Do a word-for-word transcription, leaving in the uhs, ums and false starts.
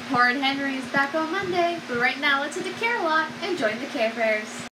Horrid Henry is back on Monday, but right now let's hit the Care Lot and join the Care Bears.